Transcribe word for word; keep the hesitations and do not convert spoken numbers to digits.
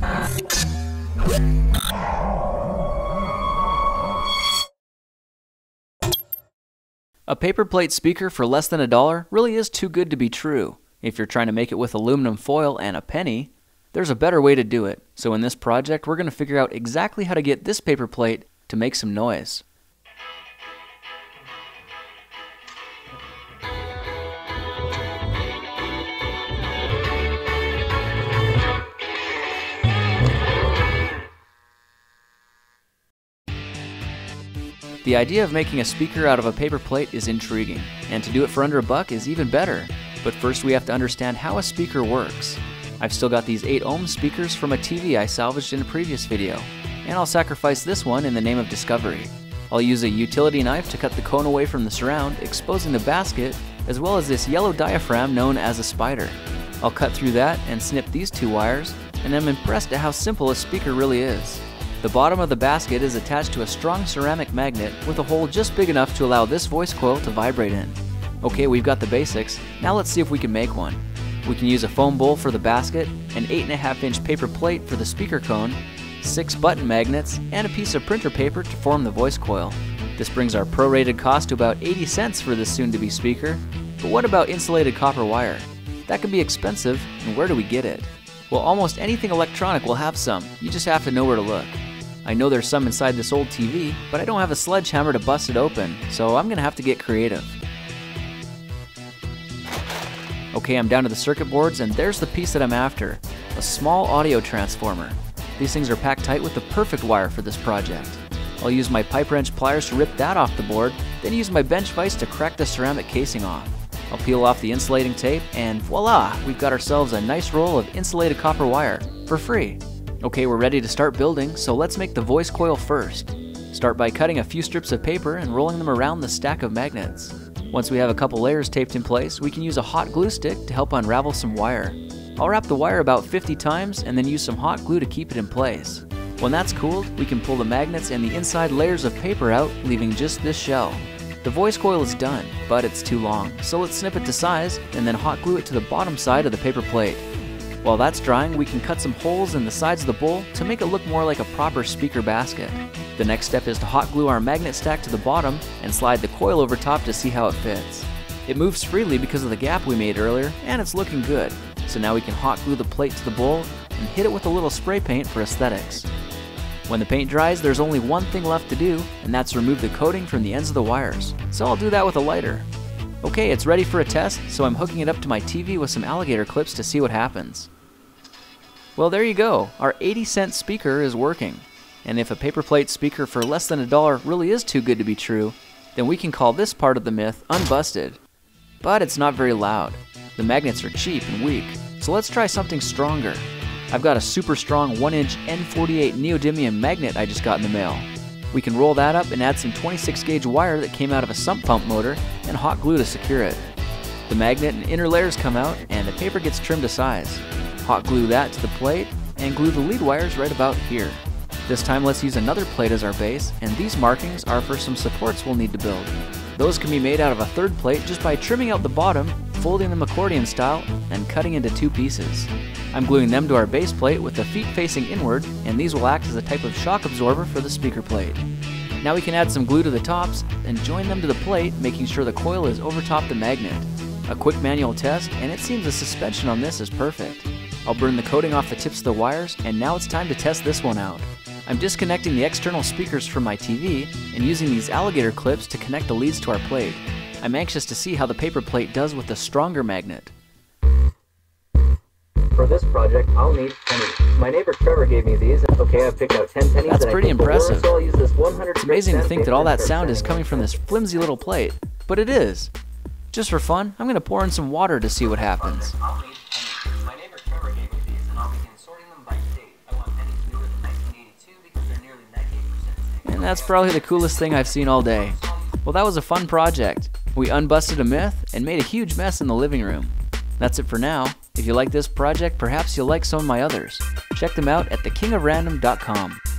A paper plate speaker for less than a dollar really is too good to be true. If you're trying to make it with aluminum foil and a penny, there's a better way to do it. So in this project, we're going to figure out exactly how to get this paper plate to make some noise. The idea of making a speaker out of a paper plate is intriguing, and to do it for under a buck is even better. But first we have to understand how a speaker works. I've still got these eight ohm speakers from a T V I salvaged in a previous video, and I'll sacrifice this one in the name of discovery. I'll use a utility knife to cut the cone away from the surround, exposing the basket, as well as this yellow diaphragm known as a spider. I'll cut through that and snip these two wires, and I'm impressed at how simple a speaker really is. The bottom of the basket is attached to a strong ceramic magnet with a hole just big enough to allow this voice coil to vibrate in. Okay, we've got the basics. Now let's see if we can make one. We can use a foam bowl for the basket, an eight and a half inch paper plate for the speaker cone, six button magnets, and a piece of printer paper to form the voice coil. This brings our prorated cost to about eighty cents for this soon-to-be speaker. But what about insulated copper wire? That can be expensive, and where do we get it? Well, almost anything electronic will have some. You just have to know where to look. I know there's some inside this old T V, but I don't have a sledgehammer to bust it open, so I'm gonna have to get creative. Okay, I'm down to the circuit boards, and there's the piece that I'm after, a small audio transformer. These things are packed tight with the perfect wire for this project. I'll use my pipe wrench pliers to rip that off the board, then use my bench vise to crack the ceramic casing off. I'll peel off the insulating tape, and voila, we've got ourselves a nice roll of insulated copper wire, for free. Okay, we're ready to start building, so let's make the voice coil first. Start by cutting a few strips of paper and rolling them around the stack of magnets. Once we have a couple layers taped in place, we can use a hot glue stick to help unravel some wire. I'll wrap the wire about fifty times and then use some hot glue to keep it in place. When that's cooled, we can pull the magnets and the inside layers of paper out, leaving just this shell. The voice coil is done, but it's too long, so let's snip it to size and then hot glue it to the bottom side of the paper plate. While that's drying, we can cut some holes in the sides of the bowl to make it look more like a proper speaker basket. The next step is to hot glue our magnet stack to the bottom and slide the coil over top to see how it fits. It moves freely because of the gap we made earlier, and it's looking good. So now we can hot glue the plate to the bowl and hit it with a little spray paint for aesthetics. When the paint dries, there's only one thing left to do, and that's remove the coating from the ends of the wires. So I'll do that with a lighter. Okay, it's ready for a test, so I'm hooking it up to my T V with some alligator clips to see what happens. Well, there you go. Our eighty cent speaker is working. And if a paper plate speaker for less than a dollar really is too good to be true, then we can call this part of the myth unbusted. But it's not very loud. The magnets are cheap and weak, so let's try something stronger. I've got a super strong one inch N forty-eight neodymium magnet I just got in the mail. We can roll that up and add some twenty-six gauge wire that came out of a sump pump motor and hot glue to secure it. The magnet and inner layers come out and the paper gets trimmed to size. Hot glue that to the plate and glue the lead wires right about here. This time let's use another plate as our base, and these markings are for some supports we'll need to build. Those can be made out of a third plate just by trimming out the bottom, folding them accordion style, and cutting into two pieces. I'm gluing them to our base plate with the feet facing inward, and these will act as a type of shock absorber for the speaker plate. Now we can add some glue to the tops and join them to the plate, making sure the coil is over top the magnet. A quick manual test, and it seems the suspension on this is perfect. I'll burn the coating off the tips of the wires, and now it's time to test this one out. I'm disconnecting the external speakers from my T V and using these alligator clips to connect the leads to our plate. I'm anxious to see how the paper plate does with the stronger magnet. For this project, I'll need pennies. My neighbor Trevor gave me these. Okay, I've picked out ten pennies. That's pretty impressive. So I'll use this one hundred It's amazing to think that all that sound is coming from this flimsy little plate, but it is. Just for fun, I'm going to pour in some water to see what happens. My neighbor Trevor gave me these, and I'll begin sorting them by date. I want pennies newer than nineteen eighty-two because they're nearly ninety-eight percent. And that's probably the coolest thing I've seen all day. Well, that was a fun project. We unbusted a myth and made a huge mess in the living room. That's it for now. If you like this project, perhaps you'll like some of my others. Check them out at the king of random dot com.